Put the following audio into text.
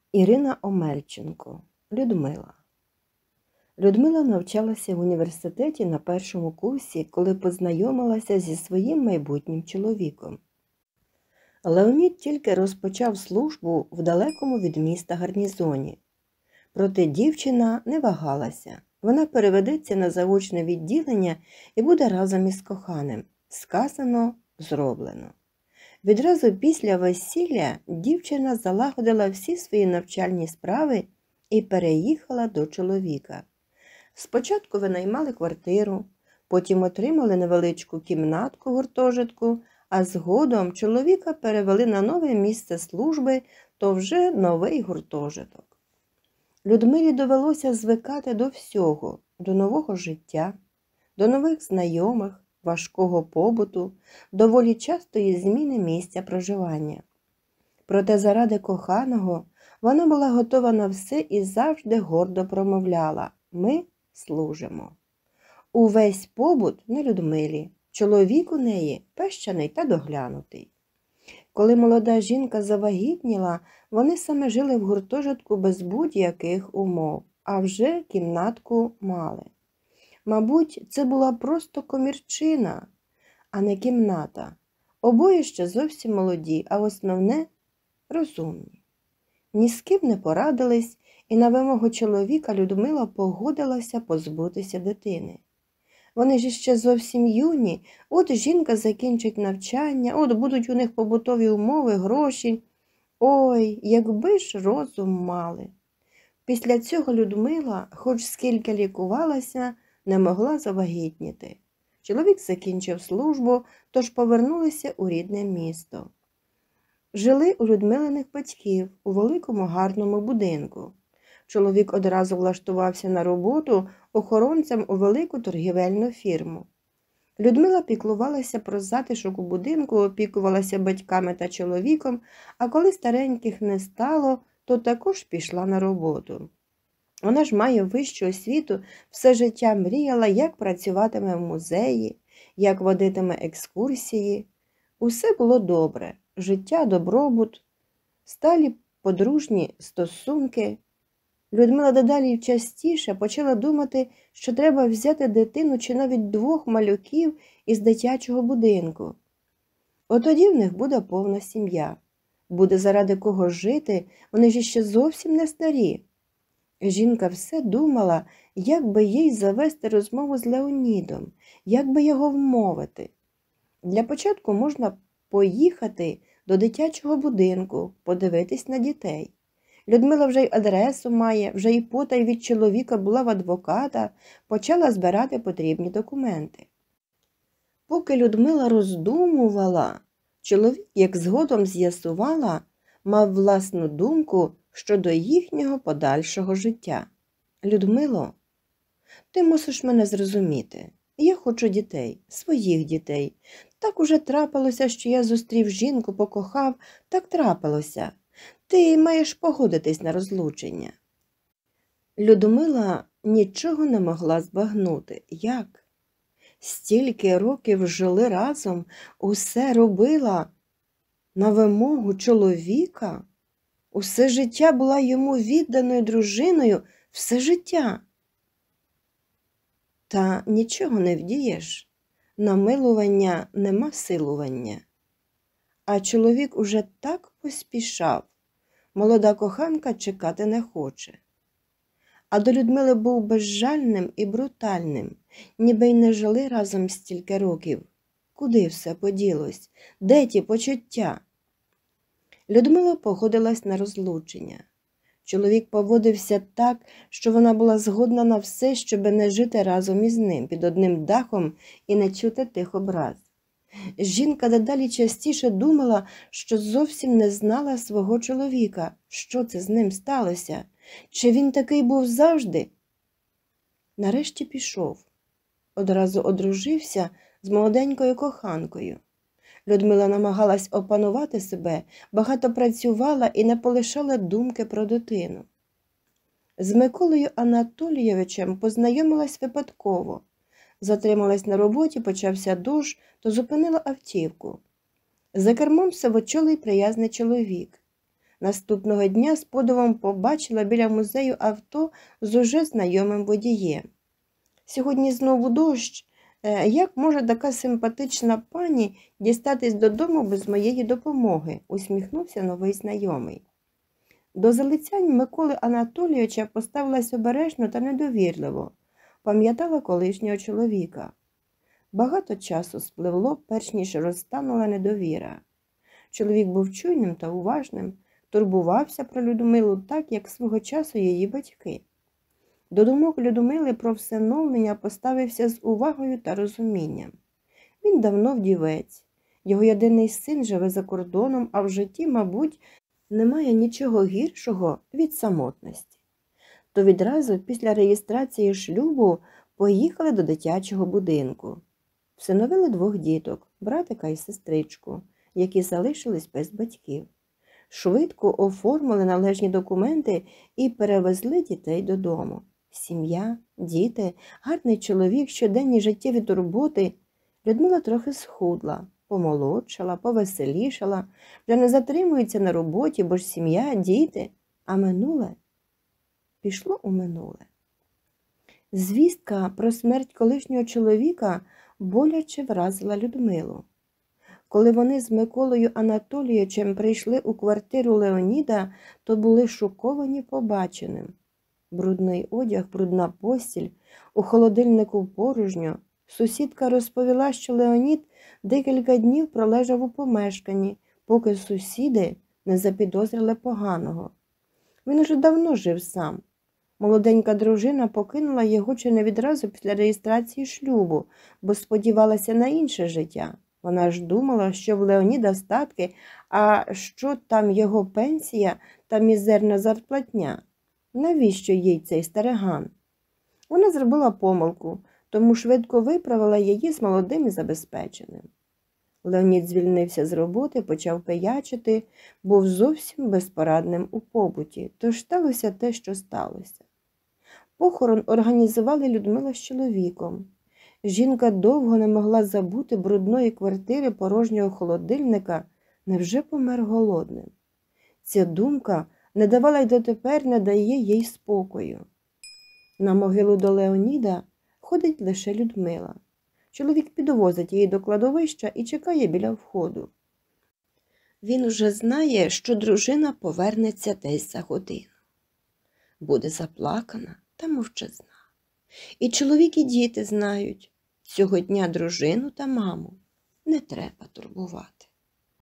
Ірина Омельченко. Людмила. Людмила навчалася в університеті на першому курсі, коли познайомилася зі своїм майбутнім чоловіком. Леонід тільки розпочав службу в далекому від міста гарнізоні. Проте дівчина не вагалася. Вона переведеться на заочне відділення і буде разом із коханим. Сказано, зроблено. Відразу після весілля дівчина залагодила всі свої навчальні справи і переїхала до чоловіка. Спочатку винаймали квартиру, потім отримали невеличку кімнатку в гуртожитку, а згодом чоловіка перевели на нове місце служби, то вже новий гуртожиток. Людмилі довелося звикати до всього, до нового життя, до нових знайомих, важкого побуту, доволі частої зміни місця проживання. Проте заради коханого вона була готова на все і завжди гордо промовляла: «Ми служимо». Увесь побут на Людмилі, чоловік у неї пещений та доглянутий. Коли молода жінка завагітніла, вони саме жили в гуртожитку без будь-яких умов, а вже кімнатку мали. Мабуть, це була просто комірчина, а не кімната. Обоє ще зовсім молоді, а основне – розумні. Ні з ким не порадились, і на вимогу чоловіка Людмила погодилася позбутися дитини. Вони ж іще зовсім юні, от жінка закінчить навчання, от будуть у них побутові умови, гроші. Ой, якби ж розум мали. Після цього Людмила, хоч скільки лікувалася, не могла завагітніти. Чоловік закінчив службу, тож повернулися у рідне місто. Жили у Людмилиних батьків у великому гарному будинку. Чоловік одразу влаштувався на роботу охоронцем у велику торгівельну фірму. Людмила піклувалася про затишок у будинку, опікувалася батьками та чоловіком, а коли стареньких не стало, то також пішла на роботу. Вона ж має вищу освіту, все життя мріяла, як працюватиме в музеї, як водитиме екскурсії. Усе було добре – життя, добробут, сталі подружні стосунки. Людмила дедалі частіше почала думати, що треба взяти дитину чи навіть 2 малюків із дитячого будинку. От тоді в них буде повна сім'я. Буде заради кого жити, вони ж іще зовсім не старі. Жінка все думала, як би їй завести розмову з Леонідом, як би його вмовити. Для початку можна поїхати до дитячого будинку, подивитись на дітей. Людмила вже й адресу має, вже й потай від чоловіка була в адвоката, почала збирати потрібні документи. Поки Людмила роздумувала, чоловік, як згодом з'ясувала, мав власну думку щодо їхнього подальшого життя. «Людмило, ти мусиш мене зрозуміти. Я хочу дітей, своїх дітей. Так уже трапилося, що я зустрів жінку, покохав, так трапилося. Ти маєш погодитись на розлучення». Людмила нічого не могла збагнути. Як? Стільки років жили разом, усе робила на вимогу чоловіка? Усе життя була йому відданою дружиною, все життя. Та нічого не вдієш. На милування нема силування. А чоловік уже так поспішав. Молода коханка чекати не хоче. А до Людмили був безжальним і брутальним, ніби й не жили разом стільки років. Куди все поділось? Де ті почуття? Людмила погодилась на розлучення. Чоловік поводився так, що вона була згодна на все, щоби не жити разом із ним, під одним дахом і не чути тих образ. Жінка дедалі частіше думала, що зовсім не знала свого чоловіка. Що це з ним сталося? Чи він такий був завжди? Нарешті пішов. Одразу одружився з молоденькою коханкою. Людмила намагалась опанувати себе, багато працювала і не полишала думки про дитину. З Миколою Анатолійовичем познайомилась випадково. Затрималась на роботі, почався дощ, то зупинила автівку. За кермом сивочолий приязний чоловік. Наступного дня з подивом побачила біля музею авто з уже знайомим водієм. «Сьогодні знову дощ. Як може така симпатична пані дістатись додому без моєї допомоги?» – усміхнувся новий знайомий. До залицянь Миколи Анатолійовича поставилась обережно та недовірливо. Пам'ятала колишнього чоловіка. Багато часу спливло, перш ніж розтанула недовіра. Чоловік був чуйним та уважним, турбувався про Людмилу так, як свого часу її батьки. До думок Людмили про всиновлення поставився з увагою та розумінням. Він давно вдівець, його єдиний син живе за кордоном, а в житті, мабуть, немає нічого гіршого від самотності. То відразу після реєстрації шлюбу поїхали до дитячого будинку. Всиновили 2 діток, братика і сестричку, які залишились без батьків. Швидко оформили належні документи і перевезли дітей додому. Сім'я, діти, гарний чоловік, щоденні життєві турботи. Людмила трохи схудла, помолодшала, повеселішала, вже не затримується на роботі, бо ж сім'я, діти, а минуле пішло у минуле. Звістка про смерть колишнього чоловіка боляче вразила Людмилу. Коли вони з Миколою Анатолійовичем прийшли у квартиру Леоніда, то були шоковані побаченим. Брудний одяг, брудна постіль, у холодильнику порожньо. Сусідка розповіла, що Леонід декілька днів пролежав у помешканні, поки сусіди не запідозрили поганого. Він уже давно жив сам. Молоденька дружина покинула його чи не відразу після реєстрації шлюбу, бо сподівалася на інше життя. Вона ж думала, що в Леоніда статки, а що там його пенсія та мізерна зарплатня. Навіщо їй цей стариган? Вона зробила помилку, тому швидко виправила її з молодим і забезпеченим. Леонід звільнився з роботи, почав пиячити, був зовсім безпорадним у побуті, тож сталося те, що сталося. Похорон організували Людмила з чоловіком. Жінка довго не могла забути брудної квартири, порожнього холодильника, невже помер голодним. Ця думка не давала й дотепер не дає їй спокою. На могилу до Леоніда ходить лише Людмила. Чоловік підвозить її до кладовища і чекає біля входу. Він уже знає, що дружина повернеться десь за годину. Буде заплакана та мовчазна. І чоловік, і діти знають, цього дня дружину та маму не треба турбувати.